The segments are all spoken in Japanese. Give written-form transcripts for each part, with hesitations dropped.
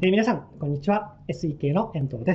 皆さん、こんにちは。SEK の遠藤です。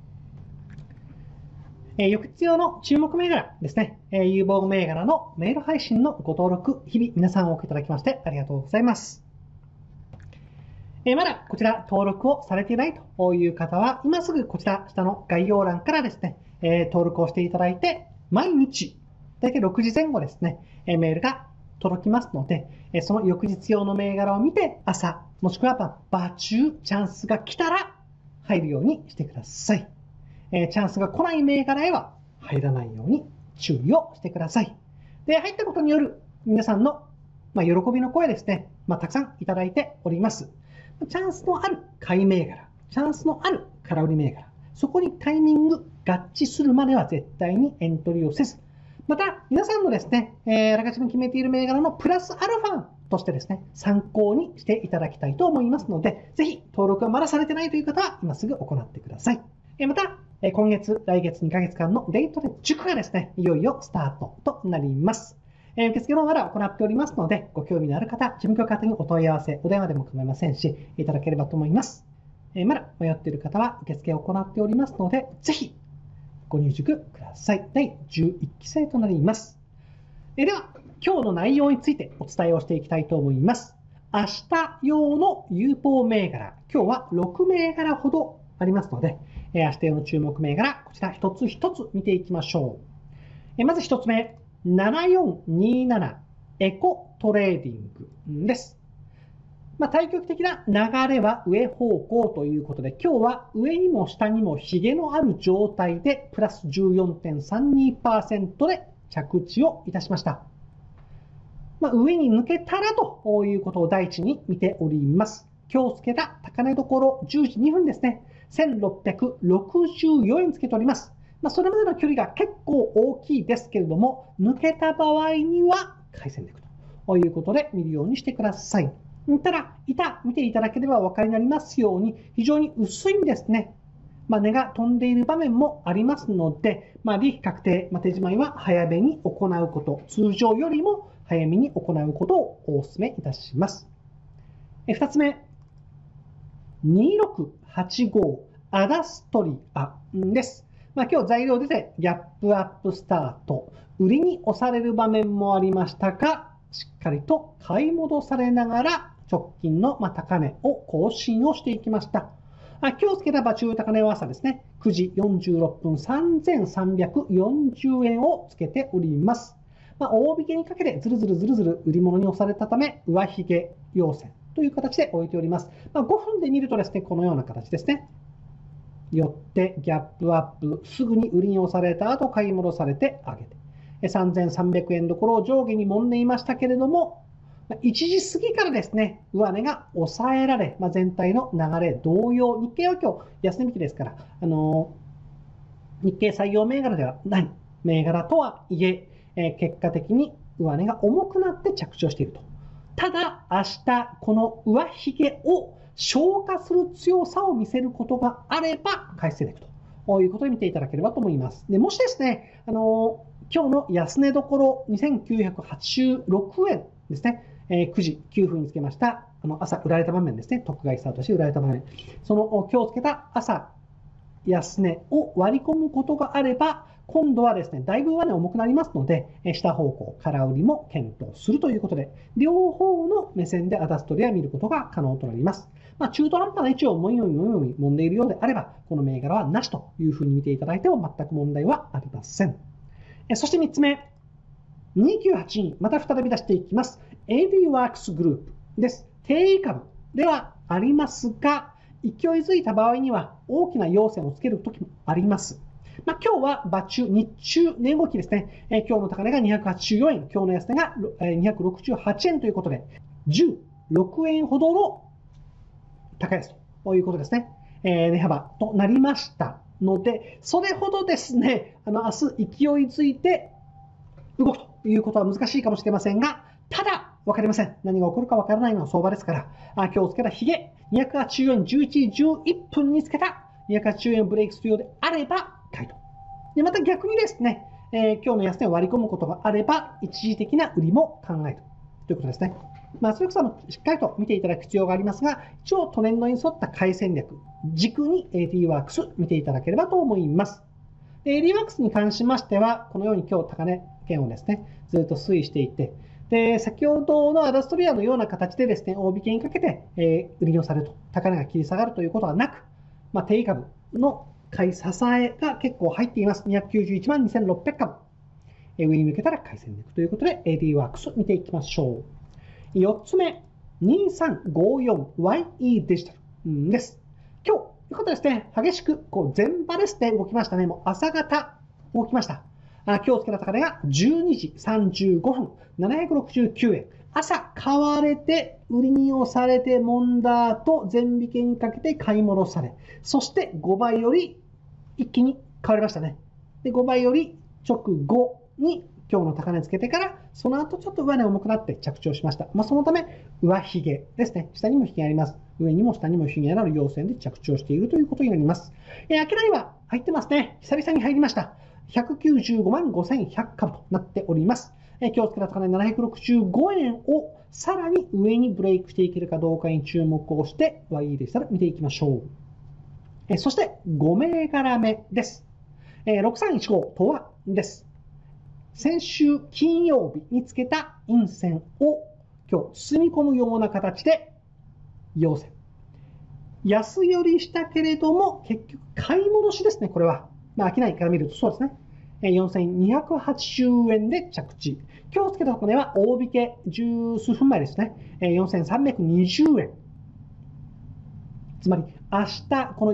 翌日用の注目銘柄ですね。有望銘柄のメール配信のご登録、日々皆さんお受けいただきましてありがとうございます。まだこちら登録をされていないという方は、今すぐこちら下の概要欄からですね、登録をしていただいて、毎日、大体6時前後ですね、メールが届きますので、その翌日用の銘柄を見て、朝、もしくは場中、チャンスが来たら入るようにしてください。チャンスが来ない銘柄へは入らないように注意をしてください。で、入ったことによる皆さんの、喜びの声ですね、たくさんいただいております。チャンスのある買い銘柄、チャンスのある空売り銘柄、そこにタイミング合致するまでは絶対にエントリーをせず、また、皆さんのですね、あらかじめ決めている銘柄のプラスアルファとしてですね、参考にしていただきたいと思いますので、ぜひ登録がまだされてないという方は今すぐ行ってください。また、今月、来月2ヶ月間のデイトレ塾がですね、いよいよスタートとなります。受付もまだ行っておりますので、ご興味のある方、事務局宛にお問い合わせ、お電話でも構いませんし、いただければと思います。まだ迷っている方は受付を行っておりますので、ぜひご入塾ください。第11期生となります。では、今日の内容についてお伝えをしていきたいと思います。明日用の有効銘柄、今日は6銘柄ほどありますので、明日用の注目銘柄、こちら一つ一つ見ていきましょう。まず一つ目、7427エコトレーディングです。対極的な流れは上方向ということで、今日は上にも下にもヒゲのある状態でプラス 14.32% で着地をいたしました。上に抜けたらということを第一に見ております。今日つけた高値どころ10時2分ですね。1664円つけております。それまでの距離が結構大きいですけれども、抜けた場合には買い戦略ということで見るようにしてください。ただ、見ていただければお分かりになりますように、非常に薄いんですね。値が飛んでいる場面もありますので、利益確定、手締まいは早めに行うこと、通常よりも早めに行うことをお勧めいたします。2つ目、2685アダストリアです。今日材料出てギャップアップスタート、売りに押される場面もありましたが、しっかりと買い戻されながら直近の高値を更新をしていきました。今日つけた場中高値は朝ですね、9時46分3340円をつけております。大引けにかけてずるずる売り物に押されたため、上髭陽線という形で置いております。5分で見るとですね、このような形ですね。よってギャップアップ、すぐに売りに押された後買い戻されて上げて。3300円どころを上下に揉んでいましたけれども、1時過ぎからですね、上値が抑えられ、全体の流れ同様、日経は今日安値引きですから、日経採用銘柄ではない銘柄とはいえ、結果的に上値が重くなって着地をしていると。ただ、明日、この上髭を消化する強さを見せることがあれば、買い戦略ということで見ていただければと思います。でもしですね、今日の安値どころ2986円ですね、9時9分につけました、朝売られた場面ですね、特買いスタートして売られた場面、その今日つけた朝安値を割り込むことがあれば、今度はですね、だいぶ上値重くなりますので、下方向、空売りも検討するということで、両方の目線でアダストリアを見ることが可能となります。中途半端な位置をもみ揉んでいるようであれば、この銘柄はなしというふうに見ていただいても全く問題はありません。そして3つ目、2982、また再び出していきます。AD ワークスグループです。定位株ではありますが、勢いづいた場合には大きな陽線をつけるときもあります。今日は場中、日中値動きですね。今日の高値が284円、今日の安値が268円ということで、16円ほどの高安ということですね。値幅となりましたので、それほどですね、明日勢いづいて動くということは難しいかもしれませんが、ただ、わかりません。何が起こるかわからないのは相場ですから、今日つけたヒゲ、280円11時11分につけた280円をブレイクするようであれば、買いと。で、また逆にですね、今日の安値を割り込むことがあれば、一時的な売りも考えるということですね。 それこそしっかりと見ていただく必要がありますが、一応トレンドに沿った買い戦略、軸に AD ワークス見ていただければと思います。AD ワークスに関しましては、このように今日高値圏をですね、ずっと推移していて、で、先ほどのアダストリアのような形でですね、大引けにかけて、売りに押されると、高値が切り下がるということはなく、定位株の買い支えが結構入っています。291万2600株。上に向けたら買い戦略ということで、AD ワークス見ていきましょう。4つ目、2354YE デジタルです。今日、ということですね、激しく全場ですね、動きましたね。もう朝方動きました。今日つけた高値が12時35分、769円。朝買われて、売りに押されて、揉んだ後、全引けにかけて買い戻され、そして5倍より一気に買われましたね。で、5倍より直後に今日の高値つけてから、その後ちょっと上値重くなって着地をしました。そのため、上髭ですね。下にも髭あります。上にも下にも髭のある陽線で着地をしているということになります。商いは入ってますね。久々に入りました。195万5100株となっております。今日つけた高値765円をさらに上にブレイクしていけるかどうかに注目をして、YE でしたら見ていきましょう。そして5銘柄目です。6315とはです。先週金曜日につけた陰線を今日包み込むような形で陽線。安寄りしたけれども結局買い戻しですね、これは。商いから見るとそうですね。4280円で着地。今日つけた高値は大引け十数分前ですね。4320円。つまり明日この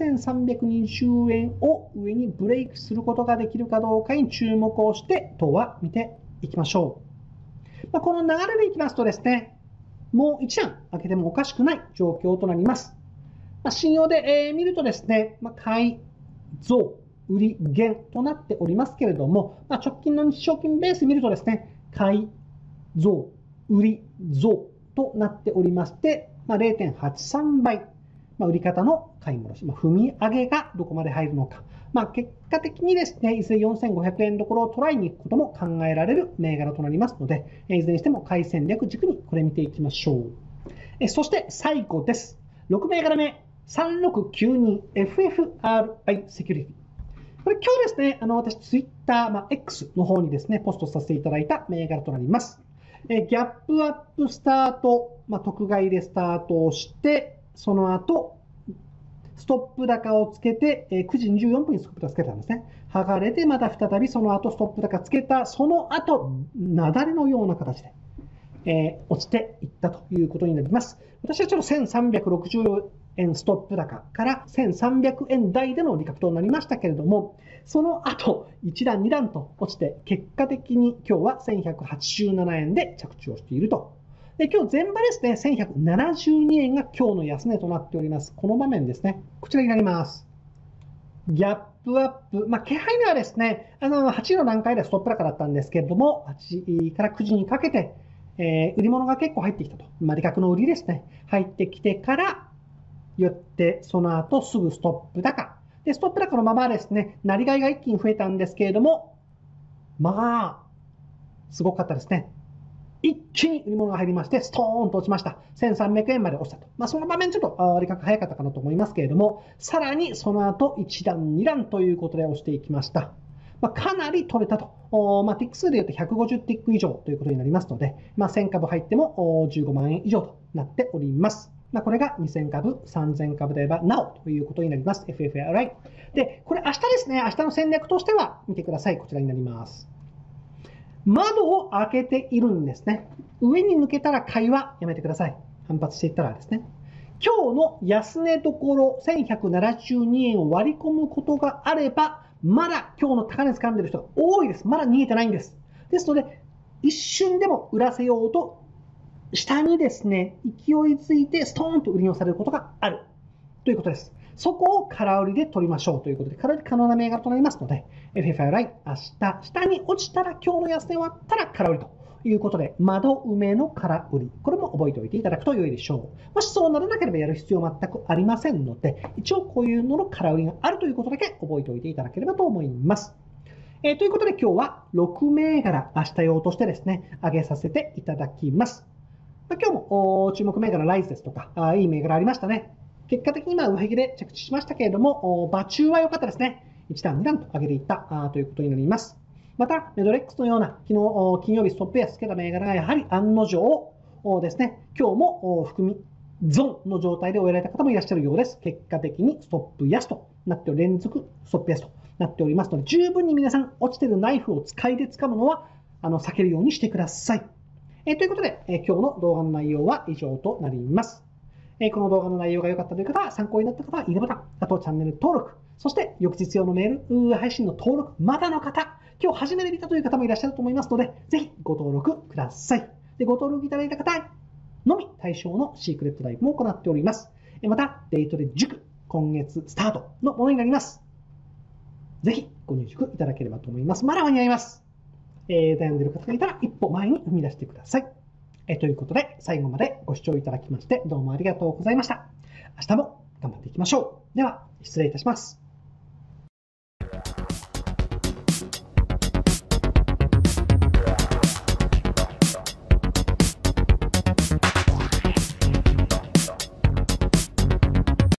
4320円を上にブレイクすることができるかどうかに注目をして今日は見ていきましょう。この流れでいきますとですね、もう一段開けてもおかしくない状況となります。信用で見るとですね、買い増売り減となっておりますけれども、直近の日証金ベース見るとですね、買い増売り増となっておりまして、0.83 倍、売り方の買い戻し、踏み上げがどこまで入るのか、結果的にですね、いずれ4500円どころを捉えに行くことも考えられる銘柄となりますので、いずれにしても買い戦略軸にこれ見ていきましょう。そして最後です。6銘柄目、3692FFRI セキュリティ。これ今日ですね、私ツイッター、X の方にですね、ポストさせていただいた銘柄となります。ギャップアップスタート、特買いでスタートをして、その後、ストップ高をつけて、9時24分にストップ高つけたんですね。剥がれて、また再びその後ストップ高つけた、その後、雪崩のような形で、落ちていったということになります。私はちょっと1360円ストップ高から1300円台での利確となりましたけれども、その後、1段2段と落ちて、結果的に今日は1187円で着地をしていると。で、今日前場ですね、1172円が今日の安値となっております。この場面ですね、こちらになります。ギャップアップ、気配ではですね、8時の段階ではストップ高だったんですけれども、8時から9時にかけて、売り物が結構入ってきたと。利確の売りですね。入ってきてから、よって、その後すぐストップ高。で、ストップ高のままですね、なりがいが一気に増えたんですけれども、すごかったですね。一気に売り物が入りまして、ストーンと落ちました。1300円まで落ちたと。その場面ちょっと利確早かったかなと思いますけれども、さらにその後1段2段ということで押していきました。かなり取れたと。ティック数で言うと150ティック以上ということになりますので、1000株入っても15万円以上となっております。これが2000株、3000株であればなおということになります。FFRI。で、これ明日ですね、明日の戦略としては見てください。こちらになります。窓を開けているんですね。上に抜けたら買いはやめてください。反発していったらですね。今日の安値どころ1172円を割り込むことがあれば、まだ今日の高値掴んでる人が多いです。まだ逃げてないんです。ですので、一瞬でも売らせようと、下にですね、勢いづいてストーンと売りに押されることがあるということです。そこを空売りで取りましょうということで、空売り可能な銘柄となりますので、FFRI、明日、下に落ちたら今日の安値終わったら空売りということで、窓埋めの空売り、これも覚えておいていただくと良いでしょう。もしそうならなければやる必要全くありませんので、一応こういうのの空売りがあるということだけ覚えておいていただければと思います。ということで今日は6銘柄明日用としてですね、上げさせていただきます。 今日も注目銘柄ライズですとか、いい銘柄ありましたね。結果的に上髭で着地しましたけれども、場中は良かったですね。1段、2段と上げていったということになります。また、メドレックスのような、昨日金曜日ストップ安つけた銘柄がやはり案の定ですね、今日も含みゾーンの状態で終えられた方もいらっしゃるようです。結果的にストップ安となって連続ストップ安となっておりますので、十分に皆さん落ちているナイフを使いで掴むのは避けるようにしてください。ということで、今日の動画の内容は以上となります。この動画の内容が良かったという方は、参考になった方は、いいねボタン、あとチャンネル登録、そして翌日用のメール配信の登録、まだの方、今日初めて見たという方もいらっしゃると思いますので、ぜひご登録ください。で、ご登録いただいた方のみ対象のシークレットライブも行っております。また、デイトレ塾、今月スタートのものになります。ぜひご入塾いただければと思います。まだ間に合います。悩んでいる方がいたら一歩前に踏み出してください。ということで、最後までご視聴いただきましてどうもありがとうございました。明日も頑張っていきましょう。では、失礼いたします。